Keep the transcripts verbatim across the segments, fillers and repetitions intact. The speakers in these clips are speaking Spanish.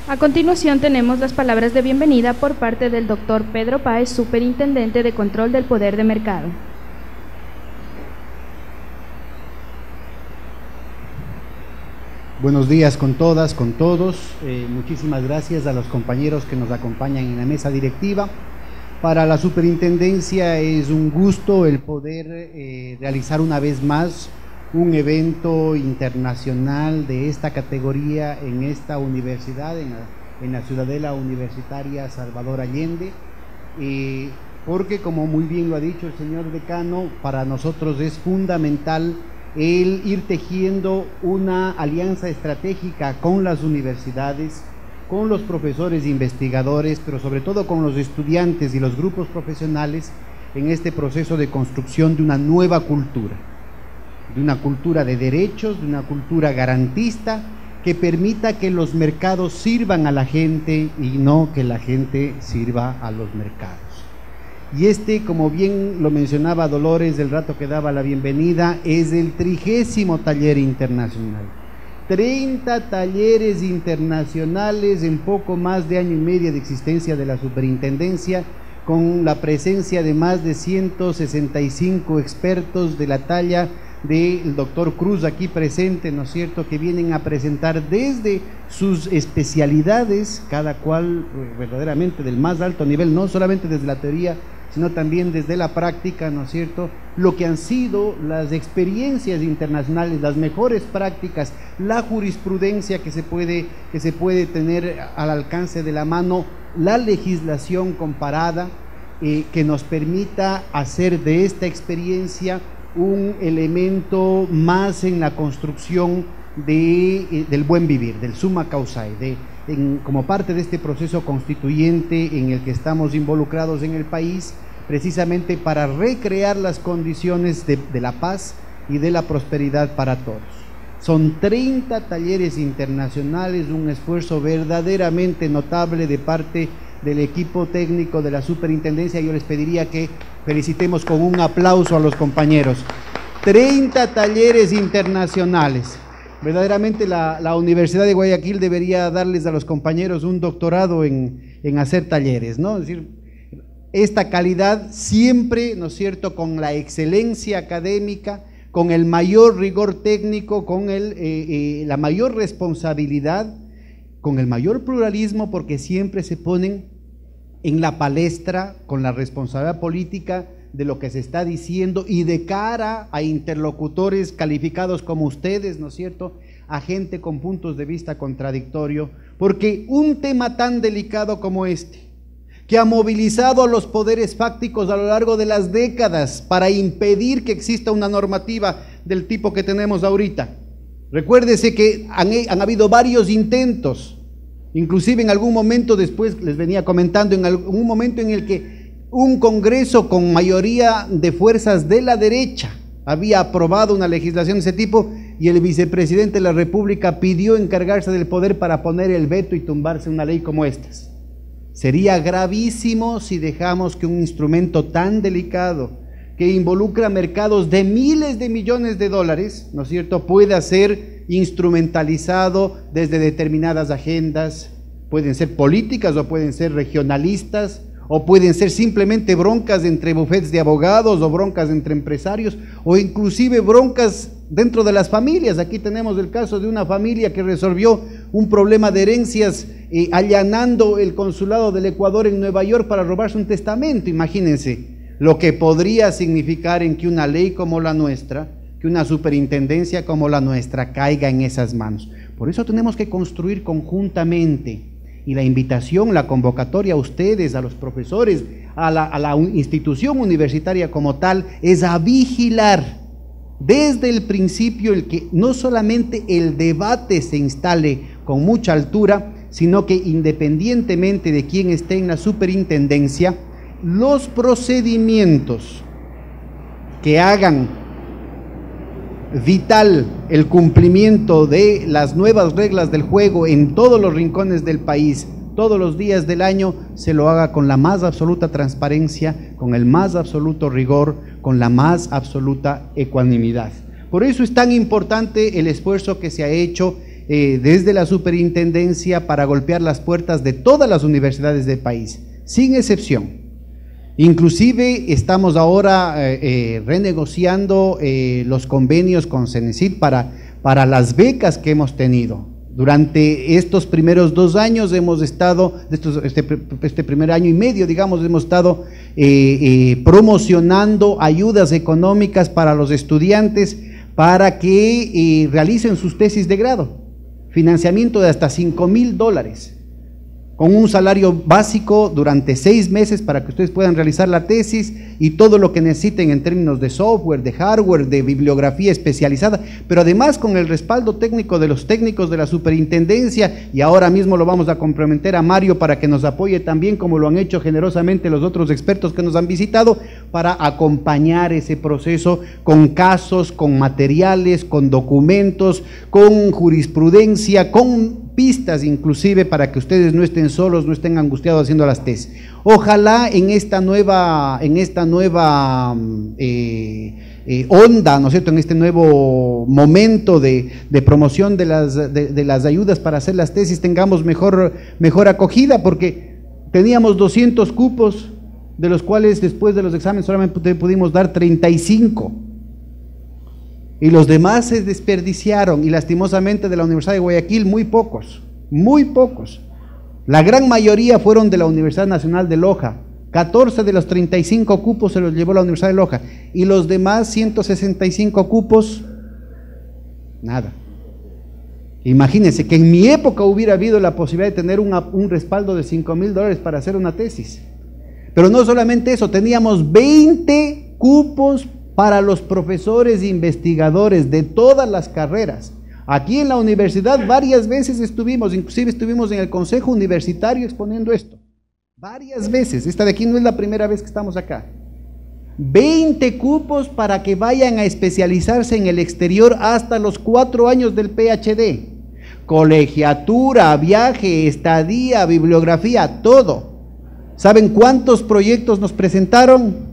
A continuación tenemos las palabras de bienvenida por parte del doctor Pedro Páez, Superintendente de Control del Poder de Mercado. Buenos días con todas, con todos. Eh, muchísimas gracias a los compañeros que nos acompañan en la mesa directiva. Para la Superintendencia es un gusto el poder eh, realizar una vez más un evento internacional de esta categoría en esta universidad, en la, en la Ciudadela Universitaria Salvador Allende, eh, porque como muy bien lo ha dicho el señor decano, para nosotros es fundamental el ir tejiendo una alianza estratégica con las universidades, con los profesores e investigadores, pero sobre todo con los estudiantes y los grupos profesionales en este proceso de construcción de una nueva cultura, de una cultura de derechos, de una cultura garantista que permita que los mercados sirvan a la gente y no que la gente sirva a los mercados. Y este, como bien lo mencionaba Dolores del rato que daba la bienvenida, es el trigésimo taller internacional. treinta talleres internacionales en poco más de año y medio de existencia de la Superintendencia, con la presencia de más de ciento sesenta y cinco expertos de la talla del doctor Cruz aquí presente, ¿no es cierto?, que vienen a presentar desde sus especialidades, cada cual verdaderamente del más alto nivel, no solamente desde la teoría, sino también desde la práctica, ¿no es cierto?, lo que han sido las experiencias internacionales, las mejores prácticas, la jurisprudencia que se puede, que se puede tener al alcance de la mano, la legislación comparada, eh, que nos permita hacer de esta experiencia un elemento más en la construcción de, eh, del buen vivir, del summa causae, de, en, como parte de este proceso constituyente en el que estamos involucrados en el país, precisamente para recrear las condiciones de, de la paz y de la prosperidad para todos. Son treinta talleres internacionales, un esfuerzo verdaderamente notable de parte del equipo técnico de la Superintendencia. Yo les pediría que felicitemos con un aplauso a los compañeros. treinta talleres internacionales. Verdaderamente la, la Universidad de Guayaquil debería darles a los compañeros un doctorado en, en hacer talleres, ¿no? Es decir, esta calidad siempre, ¿no es cierto?, con la excelencia académica, con el mayor rigor técnico, con el, eh, eh, la mayor responsabilidad, con el mayor pluralismo, porque siempre se ponen en la palestra con la responsabilidad política de lo que se está diciendo y de cara a interlocutores calificados como ustedes, ¿no es cierto?, a gente con puntos de vista contradictorios, porque un tema tan delicado como este, que ha movilizado a los poderes fácticos a lo largo de las décadas para impedir que exista una normativa del tipo que tenemos ahorita. Recuérdese que han, han habido varios intentos, inclusive en algún momento, después les venía comentando, en algún momento en el que un Congreso con mayoría de fuerzas de la derecha había aprobado una legislación de ese tipo y el vicepresidente de la República pidió encargarse del poder para poner el veto y tumbarse una ley como estas. Sería gravísimo si dejamos que un instrumento tan delicado, que involucra mercados de miles de millones de dólares, ¿no es cierto?, pueda ser instrumentalizado desde determinadas agendas, pueden ser políticas o pueden ser regionalistas, o pueden ser simplemente broncas entre bufetes de abogados o broncas entre empresarios, o inclusive broncas dentro de las familias. Aquí tenemos el caso de una familia que resolvió un problema de herencias eh, allanando el consulado del Ecuador en Nueva York para robarse un testamento. Imagínense lo que podría significar en que una ley como la nuestra, que una superintendencia como la nuestra caiga en esas manos. Por eso tenemos que construir conjuntamente, y la invitación, la convocatoria a ustedes, a los profesores, a la, a la institución universitaria como tal, es a vigilar desde el principio el que no solamente el debate se instale con mucha altura, sino que independientemente de quién esté en la superintendencia, los procedimientos que hagan vital el cumplimiento de las nuevas reglas del juego en todos los rincones del país, todos los días del año, se lo haga con la más absoluta transparencia, con el más absoluto rigor, con la más absoluta ecuanimidad. Por eso es tan importante el esfuerzo que se ha hecho eh, desde la superintendencia para golpear las puertas de todas las universidades del país, sin excepción. Inclusive estamos ahora eh, eh, renegociando eh, los convenios con CENESID para, para las becas que hemos tenido. Durante estos primeros dos años hemos estado, estos, este, este primer año y medio, digamos, hemos estado eh, eh, promocionando ayudas económicas para los estudiantes para que eh, realicen sus tesis de grado. Financiamiento de hasta cinco mil dólares. Con un salario básico durante seis meses para que ustedes puedan realizar la tesis y todo lo que necesiten en términos de software, de hardware, de bibliografía especializada, pero además con el respaldo técnico de los técnicos de la superintendencia, y ahora mismo lo vamos a comprometer a Mario para que nos apoye también, como lo han hecho generosamente los otros expertos que nos han visitado, para acompañar ese proceso con casos, con materiales, con documentos, con jurisprudencia, con pistas inclusive para que ustedes no estén solos, no estén angustiados haciendo las tesis. Ojalá en esta nueva, en esta nueva eh, eh, onda, ¿no es cierto?, en este nuevo momento de, de promoción de las, de, de las ayudas para hacer las tesis tengamos mejor, mejor acogida, porque teníamos doscientos cupos, de los cuales después de los exámenes solamente pudimos dar treinta y cinco. Y los demás se desperdiciaron, y lastimosamente de la Universidad de Guayaquil muy pocos, muy pocos. La gran mayoría fueron de la Universidad Nacional de Loja. catorce de los treinta y cinco cupos se los llevó la Universidad de Loja, y los demás ciento sesenta y cinco cupos, nada. Imagínense que en mi época hubiera habido la posibilidad de tener una, un respaldo de cinco mil dólares para hacer una tesis. Pero no solamente eso, teníamos veinte cupos para los profesores e investigadores de todas las carreras. Aquí en la universidad varias veces estuvimos, inclusive estuvimos en el consejo universitario exponiendo esto. Varias veces, esta de aquí no es la primera vez que estamos acá. veinte cupos para que vayan a especializarse en el exterior hasta los cuatro años del P H D. Colegiatura, viaje, estadía, bibliografía, todo. ¿Saben cuántos proyectos nos presentaron?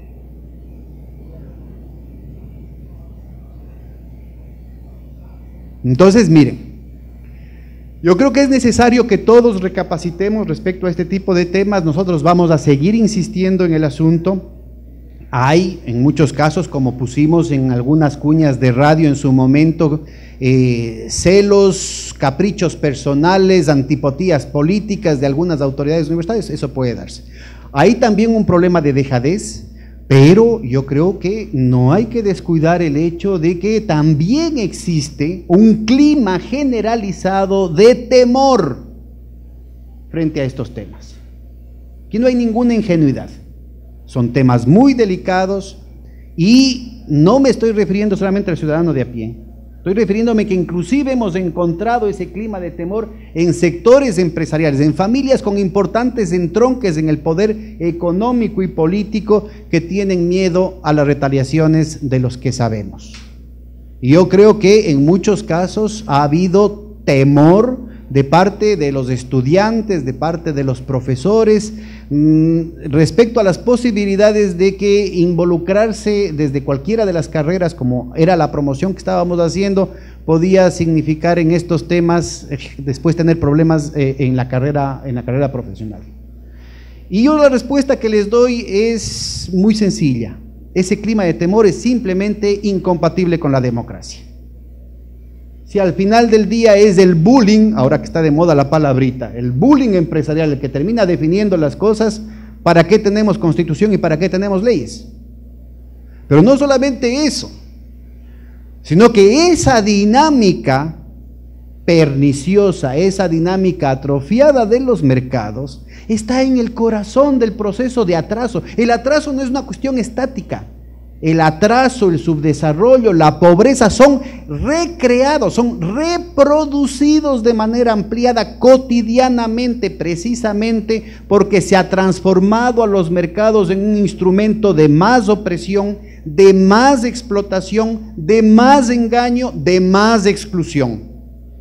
Entonces, miren, yo creo que es necesario que todos recapacitemos respecto a este tipo de temas. Nosotros vamos a seguir insistiendo en el asunto. Hay, en muchos casos, como pusimos en algunas cuñas de radio en su momento, eh, celos, caprichos personales, antipatías políticas de algunas autoridades universitarias, eso puede darse. Hay también un problema de dejadez, pero yo creo que no hay que descuidar el hecho de que también existe un clima generalizado de temor frente a estos temas. Aquí no hay ninguna ingenuidad, son temas muy delicados, y no me estoy refiriendo solamente al ciudadano de a pie. Estoy refiriéndome que inclusive hemos encontrado ese clima de temor en sectores empresariales, en familias con importantes entronques en el poder económico y político, que tienen miedo a las retaliaciones de los que sabemos. Y yo creo que en muchos casos ha habido temor de parte de los estudiantes, de parte de los profesores, mmm, respecto a las posibilidades de que involucrarse desde cualquiera de las carreras, como era la promoción que estábamos haciendo, podía significar en estos temas eh, después tener problemas eh, en la carrera, en la carrera profesional. Y yo la respuesta que les doy es muy sencilla: ese clima de temor es simplemente incompatible con la democracia. Si al final del día es el bullying, ahora que está de moda la palabrita, el bullying empresarial el que termina definiendo las cosas, ¿para qué tenemos constitución y para qué tenemos leyes? Pero no solamente eso, sino que esa dinámica perniciosa, esa dinámica atrofiada de los mercados, está en el corazón del proceso de atraso. El atraso no es una cuestión estática. El atraso, el subdesarrollo, la pobreza son recreados, son reproducidos de manera ampliada cotidianamente, precisamente porque se ha transformado a los mercados en un instrumento de más opresión, de más explotación, de más engaño, de más exclusión.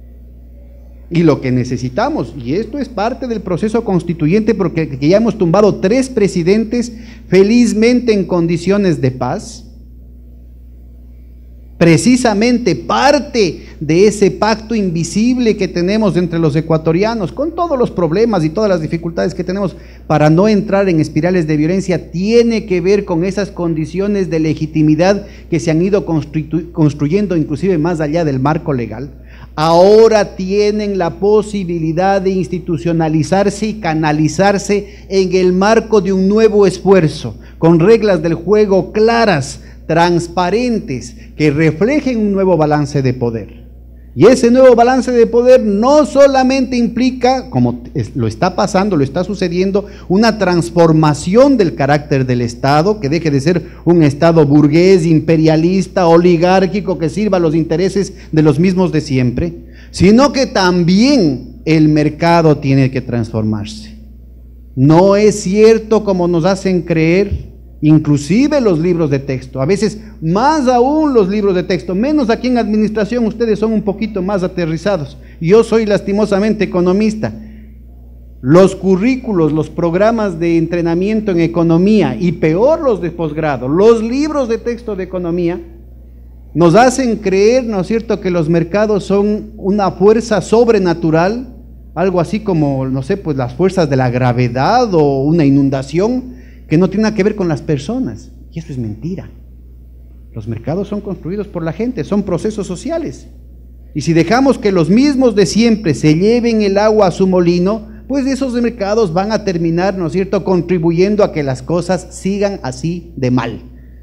Y lo que necesitamos, y esto es parte del proceso constituyente, porque que ya hemos tumbado tres presidentes felizmente en condiciones de paz, precisamente parte de ese pacto invisible que tenemos entre los ecuatorianos, con todos los problemas y todas las dificultades que tenemos para no entrar en espirales de violencia, tiene que ver con esas condiciones de legitimidad que se han ido constru- construyendo inclusive más allá del marco legal. Ahora tienen la posibilidad de institucionalizarse y canalizarse en el marco de un nuevo esfuerzo, con reglas del juego claras, transparentes, que reflejen un nuevo balance de poder. Y ese nuevo balance de poder no solamente implica, como lo está pasando, lo está sucediendo, una transformación del carácter del Estado, que deje de ser un Estado burgués, imperialista, oligárquico, que sirva a los intereses de los mismos de siempre, sino que también el mercado tiene que transformarse. No es cierto como nos hacen creer, inclusive los libros de texto, a veces más aún los libros de texto, menos aquí en administración, ustedes son un poquito más aterrizados. Yo soy lastimosamente economista. Los currículos, los programas de entrenamiento en economía y peor los de posgrado, los libros de texto de economía, nos hacen creer, ¿no es cierto?, que los mercados son una fuerza sobrenatural, algo así como, no sé, pues las fuerzas de la gravedad o una inundación, que no tiene nada que ver con las personas, y eso es mentira. Los mercados son construidos por la gente, son procesos sociales, y si dejamos que los mismos de siempre se lleven el agua a su molino, pues esos mercados van a terminar, ¿no es cierto?, contribuyendo a que las cosas sigan así de mal.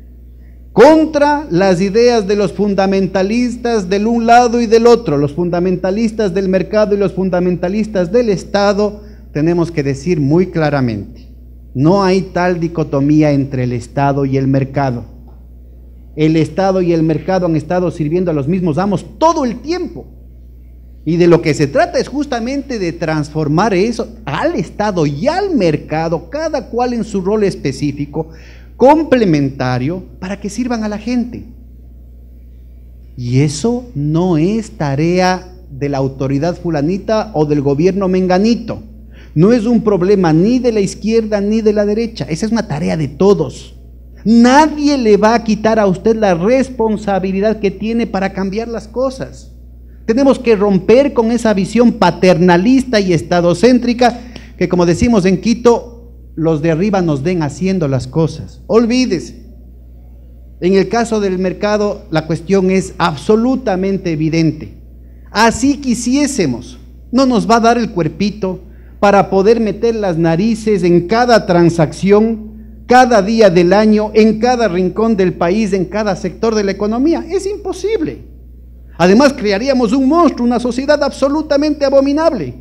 Contra las ideas de los fundamentalistas del un lado y del otro, los fundamentalistas del mercado y los fundamentalistas del Estado, tenemos que decir muy claramente: no hay tal dicotomía entre el Estado y el mercado. El Estado y el mercado han estado sirviendo a los mismos amos todo el tiempo. Y de lo que se trata es justamente de transformar eso al Estado y al mercado, cada cual en su rol específico, complementario, para que sirvan a la gente. Y eso no es tarea de la autoridad fulanita o del gobierno menganito. No es un problema ni de la izquierda ni de la derecha, esa es una tarea de todos. Nadie le va a quitar a usted la responsabilidad que tiene para cambiar las cosas. Tenemos que romper con esa visión paternalista y estadocéntrica que, como decimos en Quito, los de arriba nos den haciendo las cosas. Olvídese. En el caso del mercado, la cuestión es absolutamente evidente. Así quisiésemos, no nos va a dar el cuerpito para poder meter las narices en cada transacción, cada día del año, en cada rincón del país, en cada sector de la economía. Es imposible. Además, crearíamos un monstruo, una sociedad absolutamente abominable.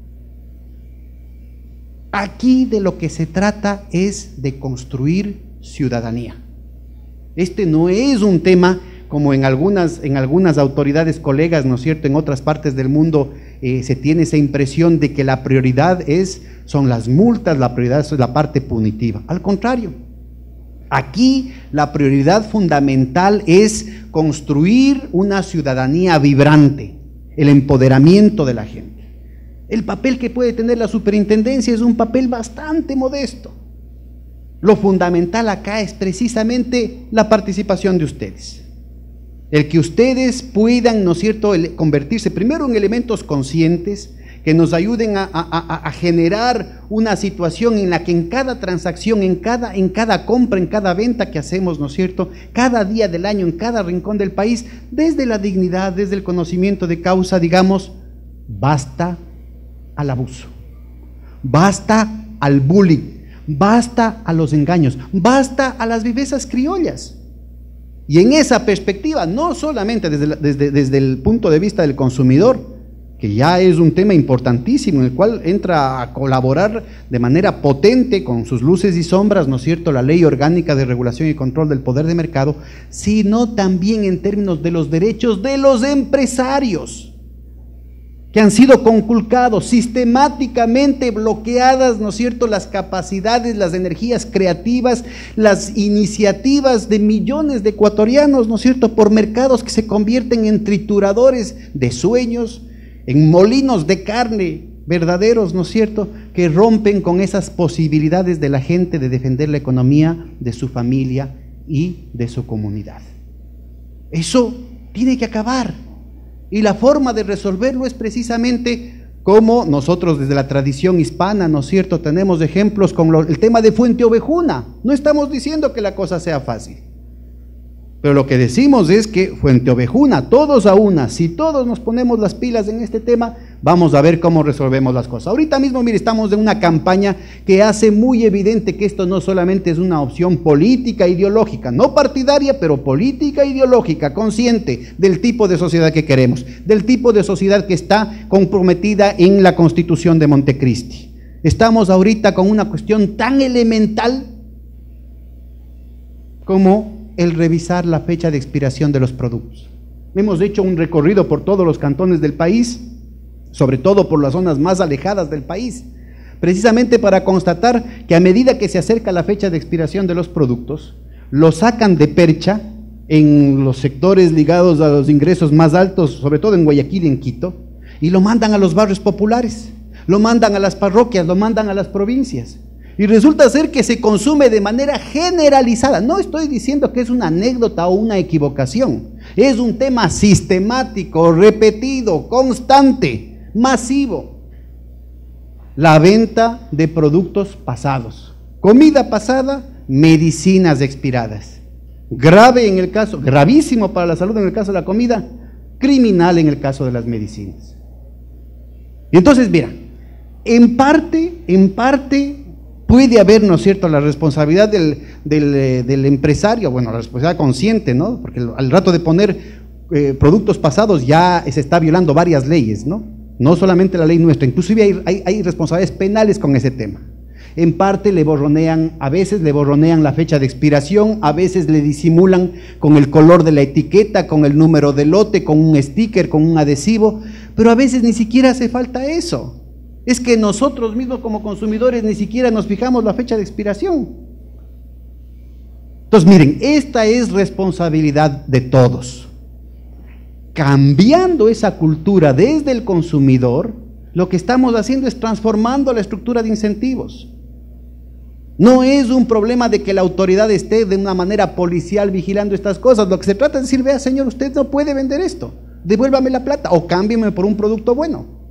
Aquí de lo que se trata es de construir ciudadanía. Este no es un tema como en algunas, en algunas autoridades colegas, ¿no es cierto?, en otras partes del mundo eh, se tiene esa impresión de que la prioridad es, son las multas, la prioridad es la parte punitiva. Al contrario, aquí la prioridad fundamental es construir una ciudadanía vibrante, el empoderamiento de la gente. El papel que puede tener la superintendencia es un papel bastante modesto. Lo fundamental acá es precisamente la participación de ustedes. El que ustedes puedan, ¿no es cierto?, el, convertirse primero en elementos conscientes que nos ayuden a, a, a generar una situación en la que en cada transacción, en cada, en cada compra, en cada venta que hacemos, ¿no es cierto?, cada día del año, en cada rincón del país, desde la dignidad, desde el conocimiento de causa, digamos, basta al abuso, basta al bullying, basta a los engaños, basta a las vivezas criollas. Y en esa perspectiva, no solamente desde, la, desde, desde el punto de vista del consumidor, que ya es un tema importantísimo, en el cual entra a colaborar de manera potente con sus luces y sombras, ¿no es cierto?, la Ley Orgánica de Regulación y Control del Poder de Mercado, sino también en términos de los derechos de los empresarios, que han sido conculcados, sistemáticamente bloqueadas, ¿no es cierto?, las capacidades, las energías creativas, las iniciativas de millones de ecuatorianos, ¿no es cierto?, por mercados que se convierten en trituradores de sueños, en molinos de carne verdaderos, ¿no es cierto?, que rompen con esas posibilidades de la gente de defender la economía de su familia y de su comunidad. Eso tiene que acabar. Y la forma de resolverlo es precisamente como nosotros desde la tradición hispana, ¿no es cierto?, tenemos ejemplos con lo, el tema de Fuente Ovejuna. No estamos diciendo que la cosa sea fácil, pero lo que decimos es que Fuente Ovejuna, todos a una, si todos nos ponemos las pilas en este tema, vamos a ver cómo resolvemos las cosas. Ahorita mismo, mire, estamos en una campaña que hace muy evidente que esto no solamente es una opción política, ideológica, no partidaria, pero política, ideológica, consciente del tipo de sociedad que queremos, del tipo de sociedad que está comprometida en la Constitución de Montecristi. Estamos ahorita con una cuestión tan elemental como el revisar la fecha de expiración de los productos. Hemos hecho un recorrido por todos los cantones del país, sobre todo por las zonas más alejadas del país, precisamente para constatar que a medida que se acerca la fecha de expiración de los productos, lo sacan de percha en los sectores ligados a los ingresos más altos, sobre todo en Guayaquil y en Quito, y lo mandan a los barrios populares, lo mandan a las parroquias, lo mandan a las provincias. Y resulta ser que se consume de manera generalizada. No estoy diciendo que es una anécdota o una equivocación. Es un tema sistemático, repetido, constante, masivo. La venta de productos pasados. Comida pasada, medicinas expiradas. Grave en el caso, gravísimo para la salud en el caso de la comida, criminal en el caso de las medicinas. Y entonces, mira, en parte, en parte... puede haber, ¿no es cierto?, la responsabilidad del, del, del empresario, bueno, la responsabilidad consciente, ¿no?, porque al rato de poner eh, productos pasados ya se está violando varias leyes, ¿no?, no solamente la ley nuestra, inclusive hay, hay, hay responsabilidades penales con ese tema. En parte le borronean, a veces le borronean la fecha de expiración, a veces le disimulan con el color de la etiqueta, con el número de lote, con un sticker, con un adhesivo, pero a veces ni siquiera hace falta eso. Es que nosotros mismos como consumidores ni siquiera nos fijamos la fecha de expiración. Entonces, miren, esta es responsabilidad de todos. Cambiando esa cultura desde el consumidor, lo que estamos haciendo es transformando la estructura de incentivos. No es un problema de que la autoridad esté de una manera policial vigilando estas cosas. Lo que se trata es decir, vea señor, usted no puede vender esto, devuélvame la plata o cámbiame por un producto bueno.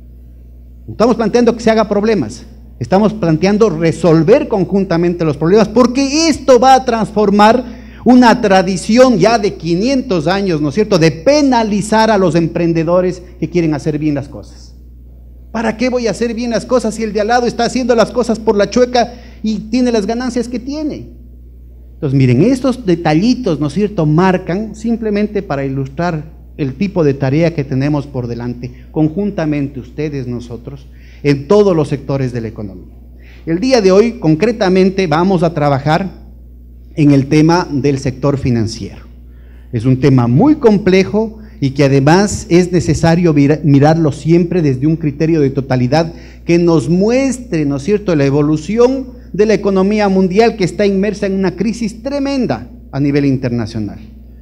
Estamos planteando que se haga problemas, estamos planteando resolver conjuntamente los problemas, porque esto va a transformar una tradición ya de quinientos años, ¿no es cierto?, de penalizar a los emprendedores que quieren hacer bien las cosas. ¿Para qué voy a hacer bien las cosas si el de al lado está haciendo las cosas por la chueca y tiene las ganancias que tiene? Entonces, miren, estos detallitos, ¿no es cierto?, marcan simplemente para ilustrar el tipo de tarea que tenemos por delante, conjuntamente ustedes, nosotros, en todos los sectores de la economía. El día de hoy, concretamente, vamos a trabajar en el tema del sector financiero. Es un tema muy complejo y que además es necesario mirarlo siempre desde un criterio de totalidad que nos muestre, ¿no es cierto?, la evolución de la economía mundial que está inmersa en una crisis tremenda a nivel internacional.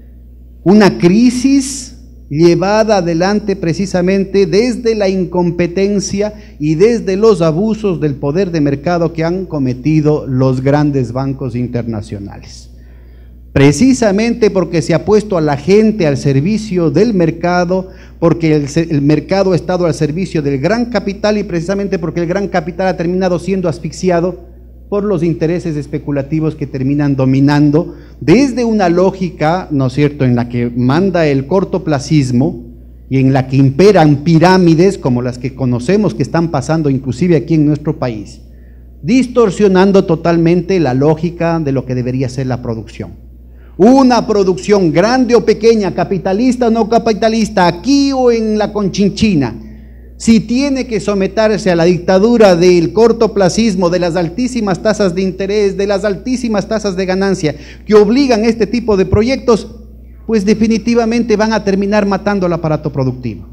Una crisis llevada adelante precisamente desde la incompetencia y desde los abusos del poder de mercado que han cometido los grandes bancos internacionales. Precisamente porque se ha puesto a la gente al servicio del mercado, porque el, el mercado ha estado al servicio del gran capital y precisamente porque el gran capital ha terminado siendo asfixiado por los intereses especulativos que terminan dominando desde una lógica, ¿no es cierto?, en la que manda el cortoplacismo y en la que imperan pirámides como las que conocemos que están pasando inclusive aquí en nuestro país, distorsionando totalmente la lógica de lo que debería ser la producción. Una producción grande o pequeña, capitalista o no capitalista, aquí o en la Conchinchina, si tiene que someterse a la dictadura del cortoplacismo, de las altísimas tasas de interés, de las altísimas tasas de ganancia que obligan este tipo de proyectos, pues definitivamente van a terminar matando el aparato productivo.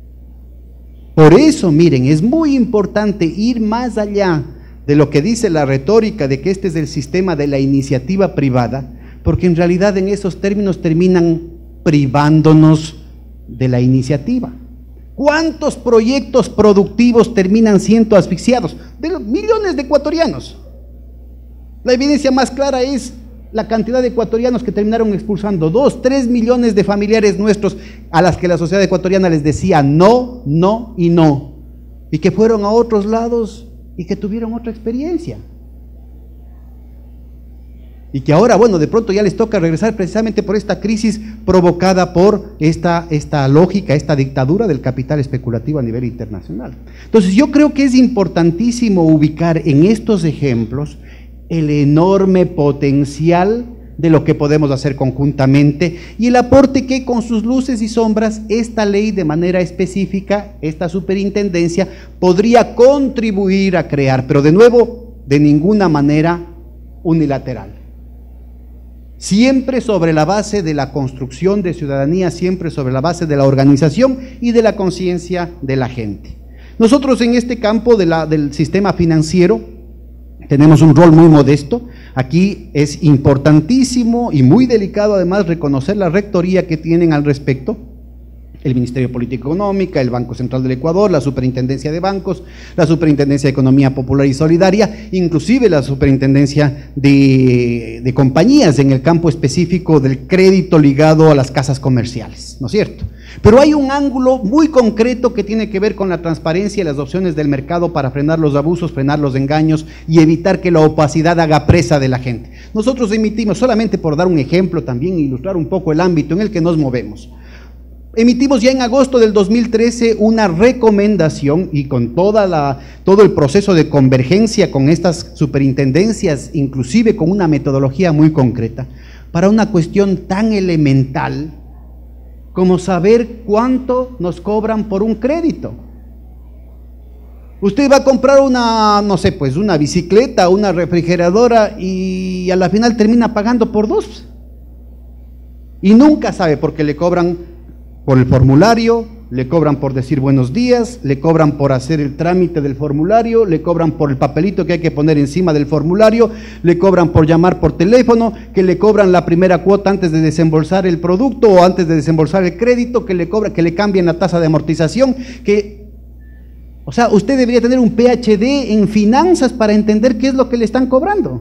Por eso, miren, es muy importante ir más allá de lo que dice la retórica de que este es el sistema de la iniciativa privada, porque en realidad en esos términos terminan privándonos de la iniciativa. ¿Cuántos proyectos productivos terminan siendo asfixiados? De los millones de ecuatorianos. La evidencia más clara es la cantidad de ecuatorianos que terminaron expulsando, dos, tres millones de familiares nuestros a las que la sociedad ecuatoriana les decía no, no y no, y que fueron a otros lados y que tuvieron otra experiencia. Y que ahora, bueno, de pronto ya les toca regresar precisamente por esta crisis provocada por esta, esta lógica, esta dictadura del capital especulativo a nivel internacional. Entonces yo creo que es importantísimo ubicar en estos ejemplos el enorme potencial de lo que podemos hacer conjuntamente y el aporte que con sus luces y sombras esta ley de manera específica, esta superintendencia, podría contribuir a crear, pero de nuevo, de ninguna manera unilateral. Siempre sobre la base de la construcción de ciudadanía, siempre sobre la base de la organización y de la conciencia de la gente. Nosotros en este campo de la, del sistema financiero tenemos un rol muy modesto. Aquí es importantísimo y muy delicado además reconocer la rectoría que tienen al respecto el Ministerio de Política Económica, el Banco Central del Ecuador, la Superintendencia de Bancos, la Superintendencia de Economía Popular y Solidaria, inclusive la Superintendencia de, de Compañías en el campo específico del crédito ligado a las casas comerciales, ¿no es cierto? Pero hay un ángulo muy concreto que tiene que ver con la transparencia y las opciones del mercado para frenar los abusos, frenar los engaños y evitar que la opacidad haga presa de la gente. Nosotros emitimos, solamente por dar un ejemplo también, ilustrar un poco el ámbito en el que nos movemos, emitimos ya en agosto del dos mil trece una recomendación y con toda la, todo el proceso de convergencia con estas superintendencias, inclusive con una metodología muy concreta, para una cuestión tan elemental como saber cuánto nos cobran por un crédito. Usted va a comprar una, no sé, pues una bicicleta, una refrigeradora y a la final termina pagando por dos. Y nunca sabe por qué le cobran por el formulario, le cobran por decir buenos días, le cobran por hacer el trámite del formulario, le cobran por el papelito que hay que poner encima del formulario, le cobran por llamar por teléfono, que le cobran la primera cuota antes de desembolsar el producto o antes de desembolsar el crédito, que le cobran, que le cambien la tasa de amortización, que, o sea, usted debería tener un P H D en finanzas para entender qué es lo que le están cobrando.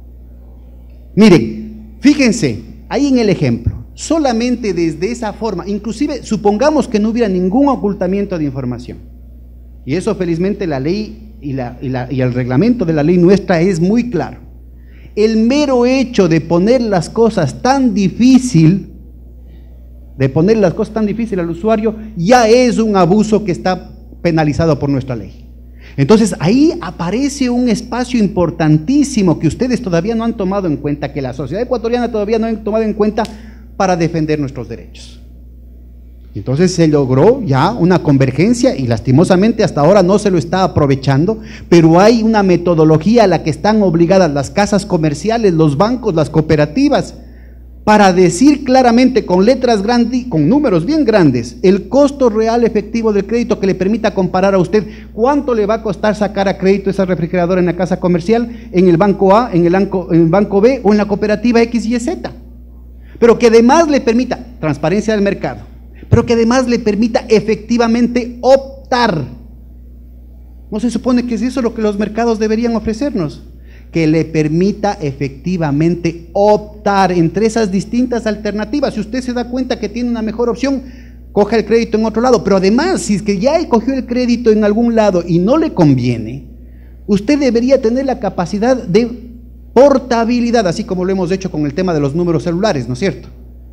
Miren, fíjense, ahí en el ejemplo, solamente desde esa forma, inclusive supongamos que no hubiera ningún ocultamiento de información, y eso felizmente la ley y, la, y, la, y el reglamento de la ley nuestra es muy claro. El mero hecho de poner las cosas tan difícil, de poner las cosas tan difícil al usuario, ya es un abuso que está penalizado por nuestra ley. Entonces ahí aparece un espacio importantísimo que ustedes todavía no han tomado en cuenta, que la sociedad ecuatoriana todavía no ha tomado en cuenta para defender nuestros derechos. Entonces se logró ya una convergencia y lastimosamente hasta ahora no se lo está aprovechando, pero hay una metodología a la que están obligadas las casas comerciales, los bancos, las cooperativas, para decir claramente con letras grandes, con números bien grandes, el costo real efectivo del crédito que le permita comparar a usted cuánto le va a costar sacar a crédito esa refrigeradora en la casa comercial, en el banco A, en el banco, en el banco B o en la cooperativa X Y Z. Pero que además le permita transparencia del mercado, pero que además le permita efectivamente optar. ¿No se supone que es eso lo que los mercados deberían ofrecernos? Que le permita efectivamente optar entre esas distintas alternativas. Si usted se da cuenta que tiene una mejor opción, coja el crédito en otro lado, pero además, si es que ya él cogió el crédito en algún lado y no le conviene, usted debería tener la capacidad de portabilidad, así como lo hemos hecho con el tema de los números celulares, ¿no es cierto?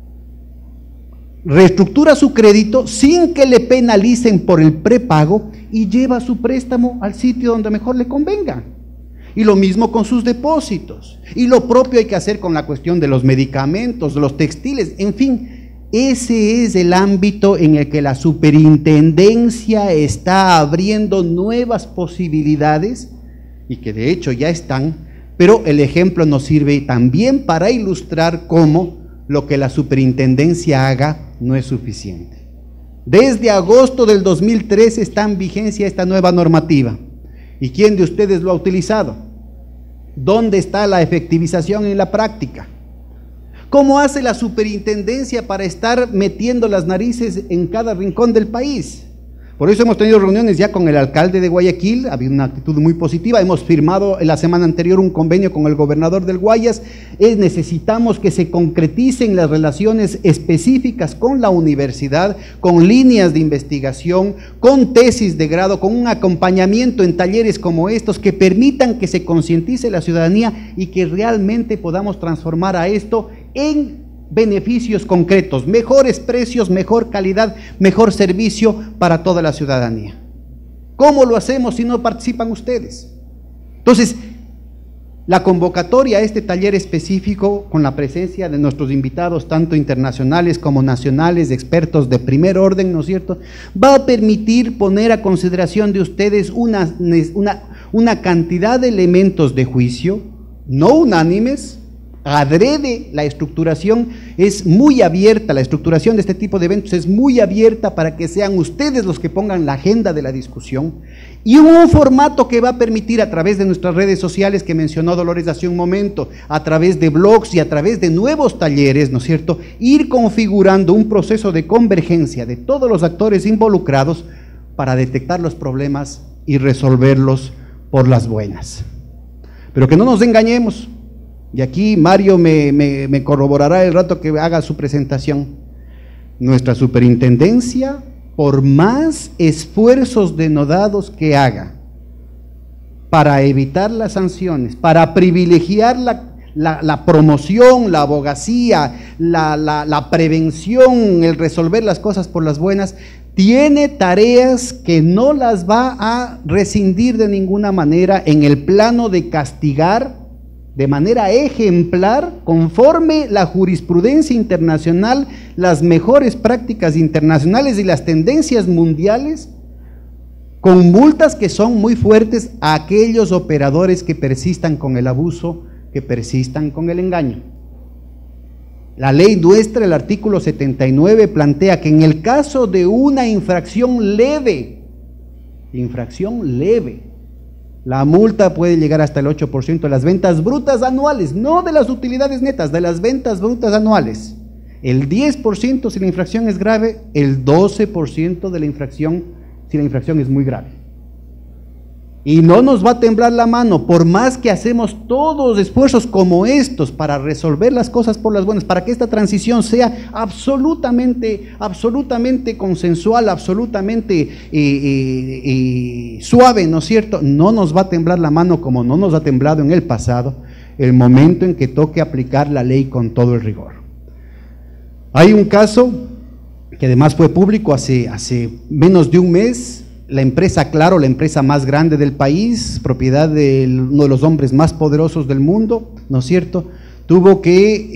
Reestructura su crédito sin que le penalicen por el prepago y lleva su préstamo al sitio donde mejor le convenga. Y lo mismo con sus depósitos. Y lo propio hay que hacer con la cuestión de los medicamentos, de los textiles, en fin. Ese es el ámbito en el que la superintendencia está abriendo nuevas posibilidades y que de hecho ya están. Pero el ejemplo nos sirve también para ilustrar cómo lo que la superintendencia haga no es suficiente. Desde agosto del dos mil trece está en vigencia esta nueva normativa. ¿Y quién de ustedes lo ha utilizado? ¿Dónde está la efectivización en la práctica? ¿Cómo hace la superintendencia para estar metiendo las narices en cada rincón del país? Por eso hemos tenido reuniones ya con el alcalde de Guayaquil, ha habido una actitud muy positiva, hemos firmado en la semana anterior un convenio con el gobernador del Guayas. Eh, necesitamos que se concreticen las relaciones específicas con la universidad, con líneas de investigación, con tesis de grado, con un acompañamiento en talleres como estos que permitan que se concientice la ciudadanía y que realmente podamos transformar a esto en beneficios concretos, mejores precios, mejor calidad, mejor servicio para toda la ciudadanía. ¿Cómo lo hacemos si no participan ustedes? Entonces, la convocatoria a este taller específico, con la presencia de nuestros invitados, tanto internacionales como nacionales, expertos de primer orden, ¿no es cierto?, va a permitir poner a consideración de ustedes una, una, una cantidad de elementos de juicio, no unánimes. Adrede, la estructuración es muy abierta, la estructuración de este tipo de eventos es muy abierta para que sean ustedes los que pongan la agenda de la discusión, y un formato que va a permitir a través de nuestras redes sociales que mencionó Dolores hace un momento, a través de blogs y a través de nuevos talleres, ¿no es cierto?, ir configurando un proceso de convergencia de todos los actores involucrados para detectar los problemas y resolverlos por las buenas. Pero que no nos engañemos. Y aquí Mario me, me, me corroborará el rato que haga su presentación. Nuestra superintendencia, por más esfuerzos denodados que haga para evitar las sanciones, para privilegiar la, la, la promoción, la abogacía, la, la, la prevención, el resolver las cosas por las buenas, tiene tareas que no las va a rescindir de ninguna manera en el plano de castigar de manera ejemplar, conforme la jurisprudencia internacional, las mejores prácticas internacionales y las tendencias mundiales, con multas que son muy fuertes a aquellos operadores que persistan con el abuso, que persistan con el engaño. La ley nuestra, el artículo setenta y nueve, plantea que en el caso de una infracción leve, infracción leve, la multa puede llegar hasta el ocho por ciento de las ventas brutas anuales, no de las utilidades netas, de las ventas brutas anuales. El diez por ciento si la infracción es grave, el doce por ciento de la infracción si la infracción es muy grave. Y no nos va a temblar la mano, por más que hacemos todos esfuerzos como estos para resolver las cosas por las buenas, para que esta transición sea absolutamente, absolutamente consensual, absolutamente eh, eh, eh, suave, ¿no es cierto? No nos va a temblar la mano como no nos ha temblado en el pasado, el momento en que toque aplicar la ley con todo el rigor. Hay un caso que además fue público hace, hace menos de un mes. La empresa Claro, la empresa más grande del país, propiedad de uno de los hombres más poderosos del mundo, ¿no es cierto?, tuvo que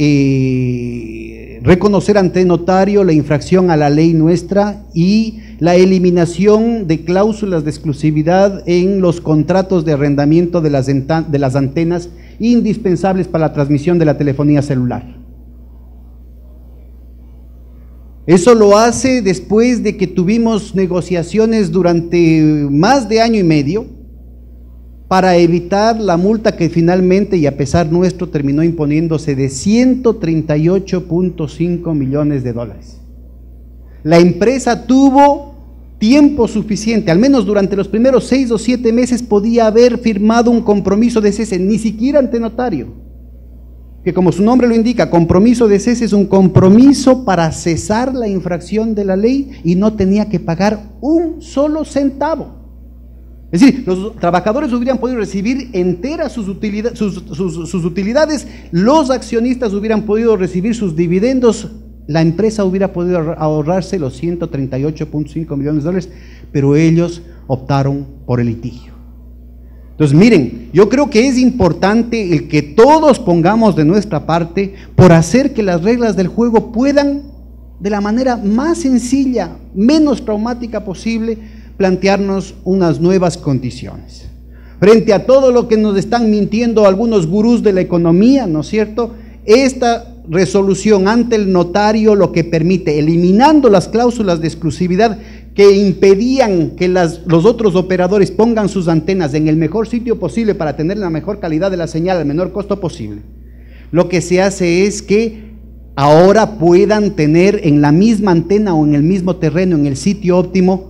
eh, reconocer ante notario la infracción a la ley nuestra y la eliminación de cláusulas de exclusividad en los contratos de arrendamiento de las, de las antenas indispensables para la transmisión de la telefonía celular. Eso lo hace después de que tuvimos negociaciones durante más de año y medio para evitar la multa que finalmente, y a pesar nuestro, terminó imponiéndose de ciento treinta y ocho punto cinco millones de dólares. La empresa tuvo tiempo suficiente, al menos durante los primeros seis o siete meses podía haber firmado un compromiso de cese, ni siquiera ante notario, que como su nombre lo indica, compromiso de cese es un compromiso para cesar la infracción de la ley y no tenía que pagar un solo centavo. Es decir, los trabajadores hubieran podido recibir enteras sus, utilidad, sus, sus, sus utilidades, los accionistas hubieran podido recibir sus dividendos, la empresa hubiera podido ahorrarse los ciento treinta y ocho punto cinco millones de dólares, pero ellos optaron por el litigio. Entonces, miren, yo creo que es importante el que todos pongamos de nuestra parte por hacer que las reglas del juego puedan, de la manera más sencilla, menos traumática posible, plantearnos unas nuevas condiciones. Frente a todo lo que nos están mintiendo algunos gurús de la economía, ¿no es cierto?, esta resolución ante el notario lo que permite, eliminando las cláusulas de exclusividad que impedían que las, los otros operadores pongan sus antenas en el mejor sitio posible para tener la mejor calidad de la señal al menor costo posible, lo que se hace es que ahora puedan tener en la misma antena o en el mismo terreno, en el sitio óptimo,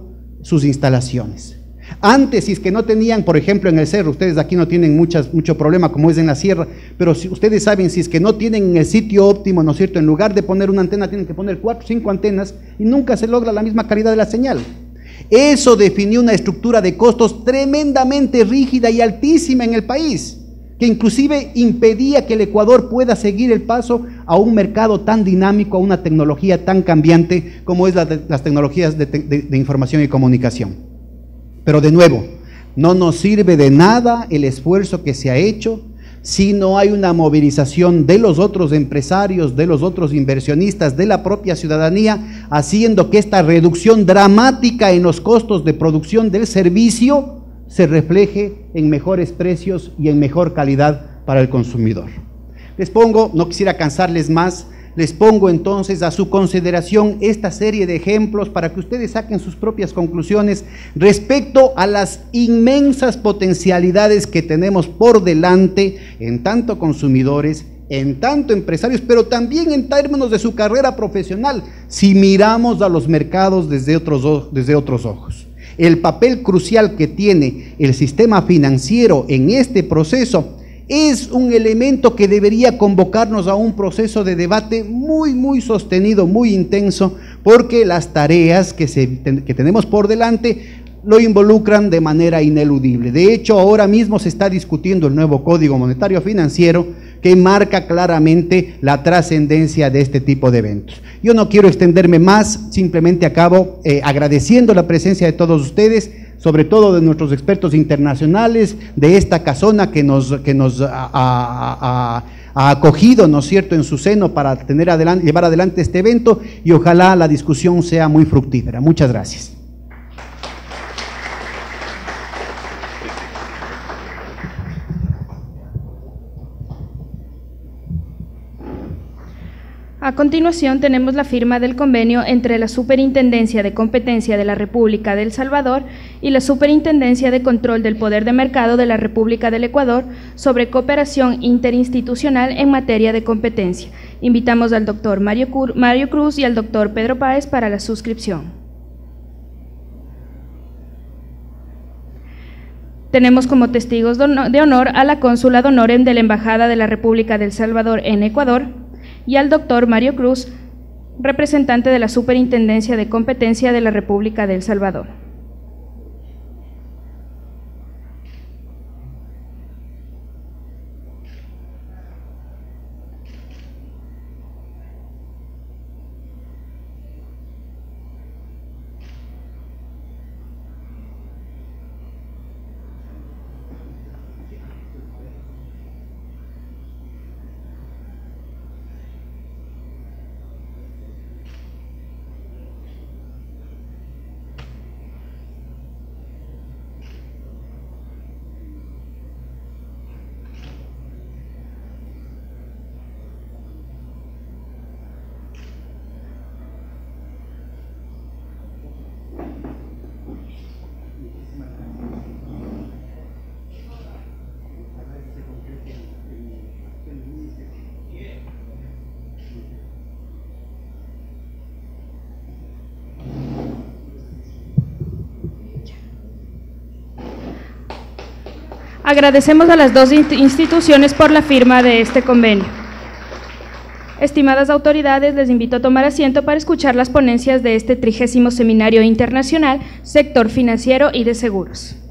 sus instalaciones. Antes, si es que no tenían, por ejemplo, en el cerro, ustedes aquí no tienen muchas, mucho problema como es en la sierra, pero si ustedes saben, si es que no tienen en el sitio óptimo, ¿no es cierto?, en lugar de poner una antena, tienen que poner cuatro o cinco antenas y nunca se logra la misma calidad de la señal. Eso definió una estructura de costos tremendamente rígida y altísima en el país, que inclusive impedía que el Ecuador pueda seguir el paso a un mercado tan dinámico, a una tecnología tan cambiante como es la de, las tecnologías de, de, de información y comunicación. Pero de nuevo, no nos sirve de nada el esfuerzo que se ha hecho si no hay una movilización de los otros empresarios, de los otros inversionistas, de la propia ciudadanía, haciendo que esta reducción dramática en los costos de producción del servicio se refleje en mejores precios y en mejor calidad para el consumidor. Les pongo, no quisiera cansarles más, les pongo entonces a su consideración esta serie de ejemplos para que ustedes saquen sus propias conclusiones respecto a las inmensas potencialidades que tenemos por delante en tanto consumidores, en tanto empresarios, pero también en términos de su carrera profesional, si miramos a los mercados desde otros, desde otros ojos. El papel crucial que tiene el sistema financiero en este proceso es un elemento que debería convocarnos a un proceso de debate muy, muy sostenido, muy intenso, porque las tareas que, se, que tenemos por delante lo involucran de manera ineludible. De hecho, ahora mismo se está discutiendo el nuevo Código Monetario Financiero que marca claramente la trascendencia de este tipo de eventos. Yo no quiero extenderme más, simplemente acabo eh, agradeciendo la presencia de todos ustedes, sobre todo de nuestros expertos internacionales, de esta casona que nos, que nos ha, ha, ha acogido, ¿no es cierto?, en su seno para tener adelante, llevar adelante este evento, y ojalá la discusión sea muy fructífera. Muchas gracias. A continuación tenemos la firma del convenio entre la Superintendencia de Competencia de la República de El Salvador y la Superintendencia de Control del Poder de Mercado de la República del Ecuador sobre cooperación interinstitucional en materia de competencia. Invitamos al doctor Mario, Mario Cruz y al doctor Pedro Páez para la suscripción. Tenemos como testigos de honor a la cónsula de honorem de la Embajada de la República de El Salvador en Ecuador, y al doctor Mario Cruz, representante de la Superintendencia de Competencia de la República de El Salvador. Agradecemos a las dos instituciones por la firma de este convenio. Estimadas autoridades, les invito a tomar asiento para escuchar las ponencias de este trigésimo Seminario Internacional Sector Financiero y de Seguros.